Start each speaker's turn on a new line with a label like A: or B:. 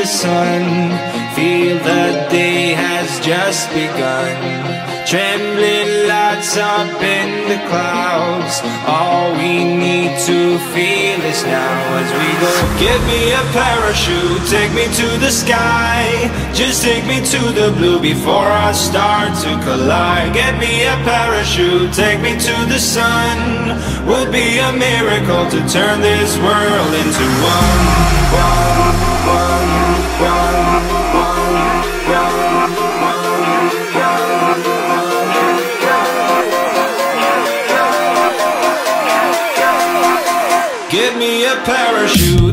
A: sun. Feel the day has just begun. Trembling lights up in the clouds. All we need to feel is now as we go. Give me a parachute, take me to the sky. Just take me to the blue before I start to collide. Get me a parachute, take me to the sun. Would be a miracle to turn this world into one. Give me a parachute.